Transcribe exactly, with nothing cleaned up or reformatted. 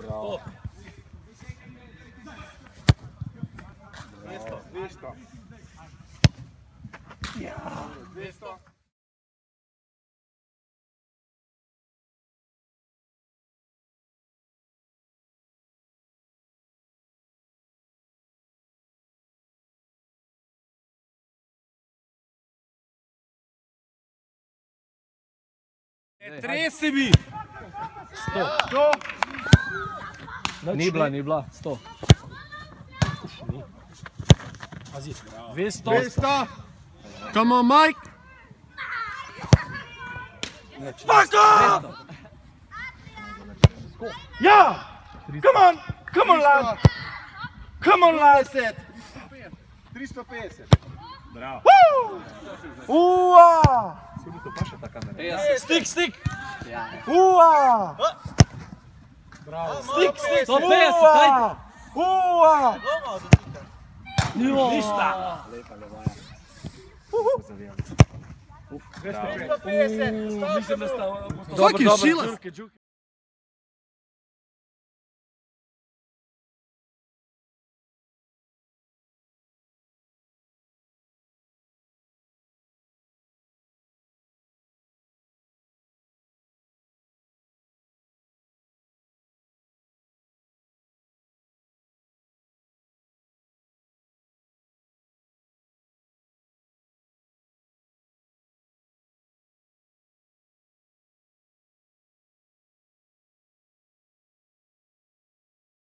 Bravo. dvesto. Ja. dvesto. Tresi mi! Sto. sto. Ni bila, ni bila. Sto. Pazi. Dvesto. dvesto. Come on, Mike. Fuck off! Ja! Come on! Come on, lad! Come on, lad! tristo petdeset. Bravo. Uaa! Stik, stik. Uaa! Stik, stik. sto Uaa! petdeset, ajde. Uaa! Ništa. dvesto petdeset. Mislim da sta... Fucking Dobro, Šilas. dobro.